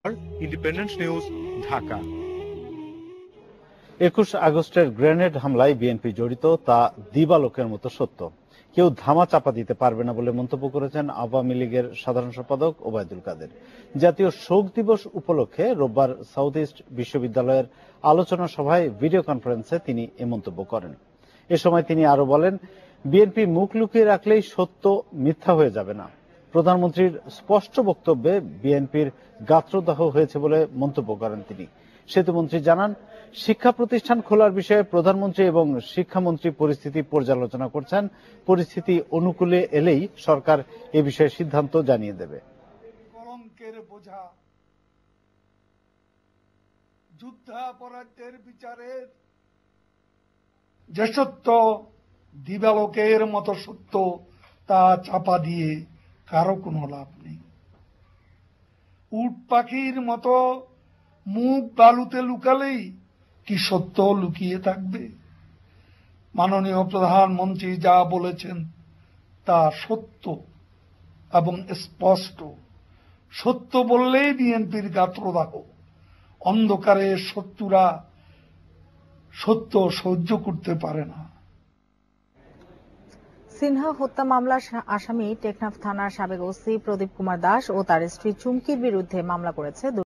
Independent news, Dhaka. 21 আগস্টের grenade হামলায় BNP জড়িত তা দিবালোকের মতো সত্য। কেউ ধামা চাপা দিতে পারবে না বলে মন্তব্য করেছেন আওয়ামী লীগের সাধারণ সম্পাদক ওবায়দুল কাদের। জাতীয় শোক দিবস উপলক্ষে রোববার সাউথ ইস্ট বিশ্ববিদ্যালয়ের আলোচনা সভায় ভিডিও কনফারেন্সে তিনি এ মন্তব্য করেন। এ সময় তিনি আরো বলেন, বিএনপি মুখ লুকিয়ে রাখলেই সত্য মিথ্যা হয়ে যাবে না। প্রধানমন্ত্রীর স্পষ্ট বক্তব্যে বিএনপির গাত্রদাহ হয়েছে বলে মন্তব্য করেন তিনি। সেতুমন্ত্রী জানান, শিক্ষা প্রতিষ্ঠান খোলার বিষয়ে প্রধানমন্ত্রী এবং শিক্ষামন্ত্রী পরিস্থিতি পর্যালোচনা করছেন। পরিস্থিতি অনুকূলে এলেই সরকার এ বিষয়ে সিদ্ধান্ত জানিয়ে দেবে। কলঙ্কের বোঝা, যুদ্ধাপরাধের বিচারের যে সত্য দিবালোকের মতো সত্য, তা চাপা দিয়ে কারো কোনো লাভ নেই। উট পাখির মতো মুখ বালুতে লুকালেই কি সত্য লুকিয়ে থাকবে? মাননীয় প্রধানমন্ত্রী যা বলেছেন তা সত্য এবং স্পষ্ট। সত্য বললেই বিএনপির গাত্রদাহ। অন্ধকারে শত্রুরা সত্য সহ্য করতে পারে না। সিনহা হত্যা মামলার আসামি টেকনাফ থানার সাবেক ওসি প্রদীপ কুমার দাস ও তার স্ত্রী চুমকির বিরুদ্ধে মামলা করেছে